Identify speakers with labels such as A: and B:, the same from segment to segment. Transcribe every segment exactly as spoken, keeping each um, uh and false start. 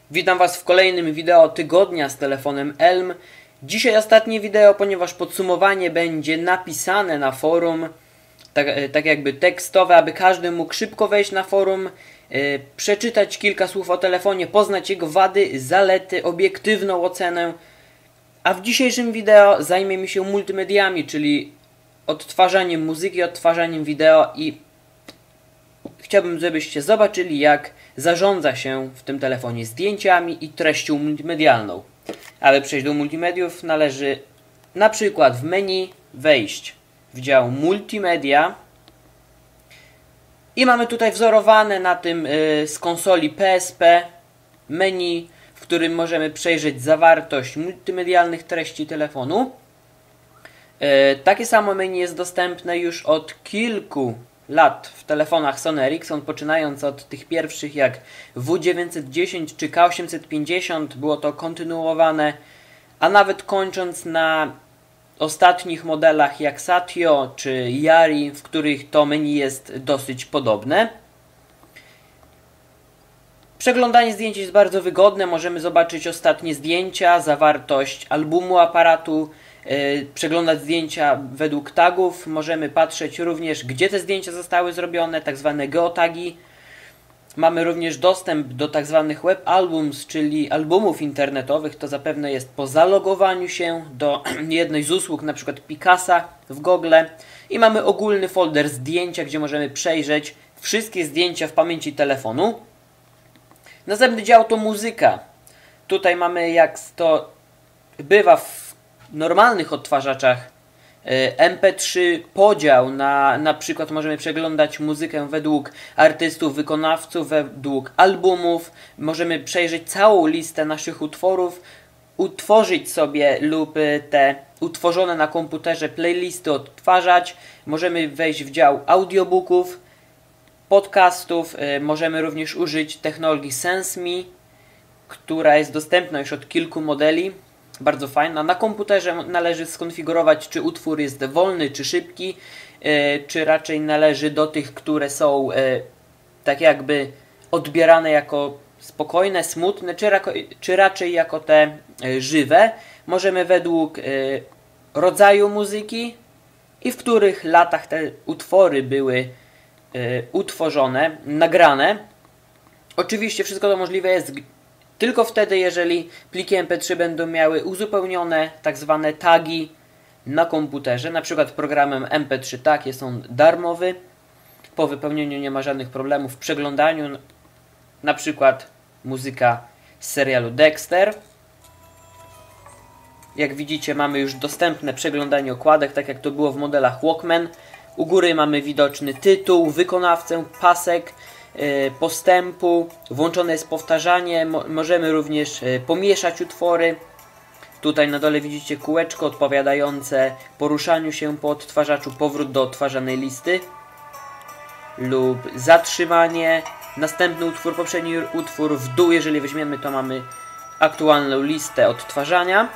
A: Witam Was w kolejnym wideo tygodnia z telefonem Elm. Dzisiaj ostatnie wideo, ponieważ podsumowanie będzie napisane na forum, tak, tak jakby tekstowe, aby każdy mógł szybko wejść na forum, yy, przeczytać kilka słów o telefonie, poznać jego wady, zalety, obiektywną ocenę. A w dzisiejszym wideo zajmiemy się multimediami, czyli odtwarzaniem muzyki, odtwarzaniem wideo i chciałbym, żebyście zobaczyli, jak zarządza się w tym telefonie zdjęciami i treścią multimedialną. Aby przejść do multimediów, należy na przykład w menu wejść w dział multimedia i mamy tutaj wzorowane na tym yy, z konsoli P S P menu, w którym możemy przejrzeć zawartość multimedialnych treści telefonu. Yy, takie samo menu jest dostępne już od kilku lat w telefonach Sony Ericsson, poczynając od tych pierwszych jak W dziewięćset dziesięć czy K osiemset pięćdziesiąt, było to kontynuowane, a nawet kończąc na ostatnich modelach jak Satio czy Yari, w których to menu jest dosyć podobne. Przeglądanie zdjęć jest bardzo wygodne, możemy zobaczyć ostatnie zdjęcia, zawartość albumu aparatu, Yy, przeglądać zdjęcia według tagów, możemy patrzeć również, gdzie te zdjęcia zostały zrobione, tak zwane geotagi. Mamy również dostęp do tak zwanych web albums, czyli albumów internetowych, to zapewne jest po zalogowaniu się do jednej z usług, na przykład Picasa w Google. I mamy ogólny folder zdjęcia, gdzie możemy przejrzeć wszystkie zdjęcia w pamięci telefonu. Następny dział to muzyka. Tutaj mamy, jak to bywa w normalnych odtwarzaczach M P trzy, podział na na przykład możemy przeglądać muzykę według artystów, wykonawców, według albumów, możemy przejrzeć całą listę naszych utworów, utworzyć sobie lub te utworzone na komputerze playlisty odtwarzać, możemy wejść w dział audiobooków, podcastów, możemy również użyć technologii SenseMe, która jest dostępna już od kilku modeli. Bardzo fajna. Na komputerze należy skonfigurować, czy utwór jest wolny, czy szybki, yy, czy raczej należy do tych, które są yy, tak jakby odbierane jako spokojne, smutne, czy, rako, czy raczej jako te yy, żywe. Możemy według yy, rodzaju muzyki i w których latach te utwory były yy, utworzone, nagrane. Oczywiście wszystko to możliwe jest tylko wtedy, jeżeli pliki M P trzy będą miały uzupełnione tak zwane tagi na komputerze. Na przykład programem M P trzy Tag jest on darmowy. Po wypełnieniu nie ma żadnych problemów w przeglądaniu. Na przykład muzyka z serialu Dexter. Jak widzicie, mamy już dostępne przeglądanie okładek, tak jak to było w modelach Walkman. U góry mamy widoczny tytuł, wykonawcę, pasek postępu, włączone jest powtarzanie, Mo możemy również y, pomieszać utwory. Tutaj na dole widzicie kółeczko odpowiadające poruszaniu się po odtwarzaczu, powrót do odtwarzanej listy lub zatrzymanie, następny utwór, poprzedni utwór, w dół jeżeli weźmiemy, to mamy aktualną listę odtwarzania.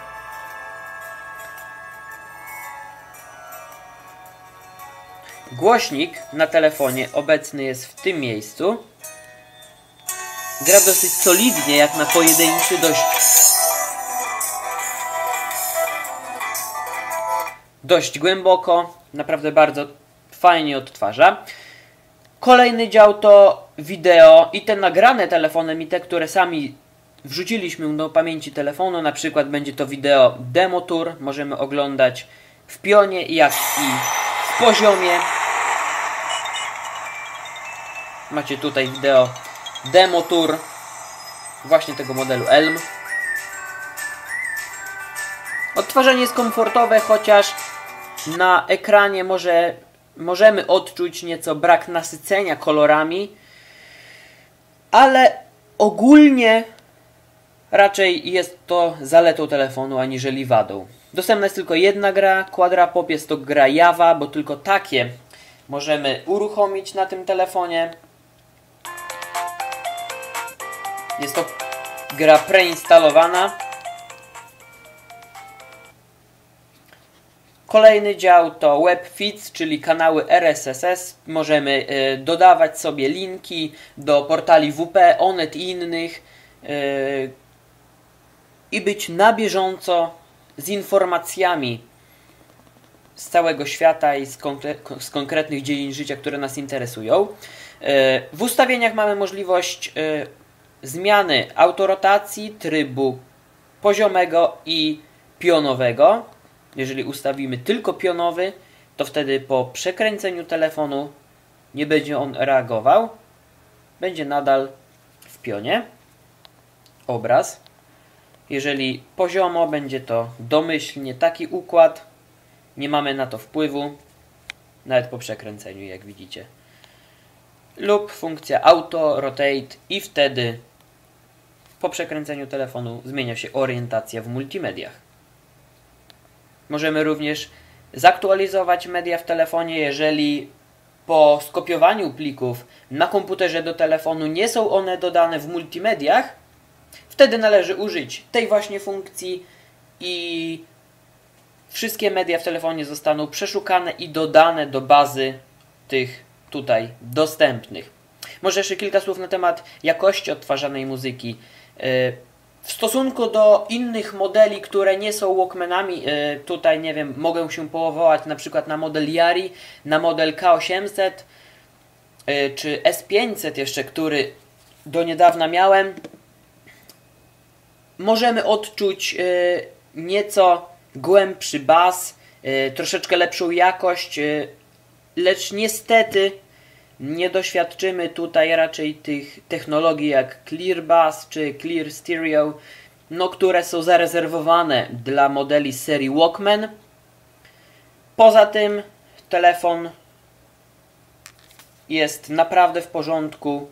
A: Głośnik na telefonie obecny jest w tym miejscu. Gra dosyć solidnie, jak na pojedynczy, dość dość głęboko, naprawdę bardzo fajnie odtwarza. Kolejny dział to wideo i te nagrane telefonem i te, które sami wrzuciliśmy do pamięci telefonu. Na przykład będzie to wideo demo tour, możemy oglądać w pionie, jak i w poziomie. Macie tutaj wideo demo tour właśnie tego modelu Elm. Odtwarzanie jest komfortowe, chociaż na ekranie może, możemy odczuć nieco brak nasycenia kolorami, ale ogólnie raczej jest to zaletą telefonu aniżeli wadą. Dostępna jest tylko jedna gra, Quadrapop, jest to gra Java, bo tylko takie możemy uruchomić na tym telefonie. Jest to gra preinstalowana. Kolejny dział to web feeds, czyli kanały R S S S. Możemy y, dodawać sobie linki do portali W P, Onet i innych. yy, i być na bieżąco z informacjami z całego świata i z, konkre z konkretnych dziedzin życia, które nas interesują. Yy, w ustawieniach mamy możliwość yy, zmiany autorotacji, trybu poziomego i pionowego. Jeżeli ustawimy tylko pionowy, to wtedy po przekręceniu telefonu nie będzie on reagował. Będzie nadal w pionie obraz. Jeżeli poziomo, będzie to domyślnie taki układ. Nie mamy na to wpływu, nawet po przekręceniu, jak widzicie. Lub funkcja auto, rotate i wtedy po przekręceniu telefonu zmienia się orientacja w multimediach. Możemy również zaktualizować media w telefonie, jeżeli po skopiowaniu plików na komputerze do telefonu nie są one dodane w multimediach. Wtedy należy użyć tej właśnie funkcji i wszystkie media w telefonie zostaną przeszukane i dodane do bazy tych tutaj dostępnych. Może jeszcze kilka słów na temat jakości odtwarzanej muzyki. W stosunku do innych modeli, które nie są Walkmanami, tutaj nie wiem, mogę się powołać na przykład na model Yari, na model K osiemset czy S pięćset jeszcze, który do niedawna miałem. Możemy odczuć nieco głębszy bas, troszeczkę lepszą jakość, lecz niestety nie doświadczymy tutaj raczej tych technologii jak Clear Bass czy Clear Stereo, no, które są zarezerwowane dla modeli serii Walkman. Poza tym telefon jest naprawdę w porządku.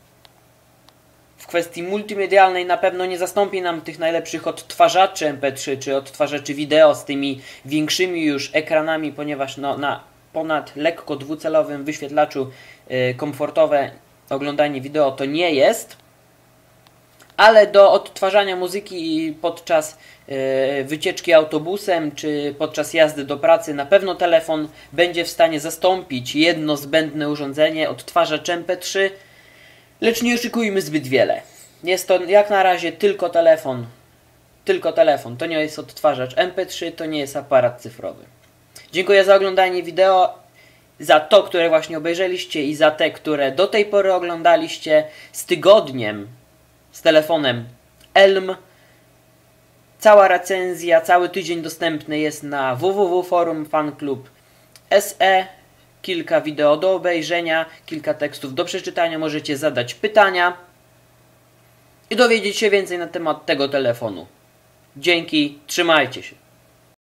A: W kwestii multimedialnej na pewno nie zastąpi nam tych najlepszych odtwarzaczy M P trzy czy odtwarzaczy wideo z tymi większymi już ekranami, ponieważ no, na ponad lekko dwucelowym wyświetlaczu yy, komfortowe oglądanie wideo to nie jest. Ale do odtwarzania muzyki podczas yy, wycieczki autobusem czy podczas jazdy do pracy na pewno telefon będzie w stanie zastąpić jedno zbędne urządzenie, odtwarzacz M P trzy. Lecz nie oczekujmy zbyt wiele. Jest to jak na razie tylko telefon. Tylko telefon. To nie jest odtwarzacz M P trzy, to nie jest aparat cyfrowy. Dziękuję za oglądanie wideo, za to, które właśnie obejrzeliście i za te, które do tej pory oglądaliście. Z tygodniem, z telefonem Elm. Cała recenzja, cały tydzień dostępny jest na www forum fanclub kropka s e. Kilka wideo do obejrzenia, kilka tekstów do przeczytania, możecie zadać pytania i dowiedzieć się więcej na temat tego telefonu. Dzięki, trzymajcie się.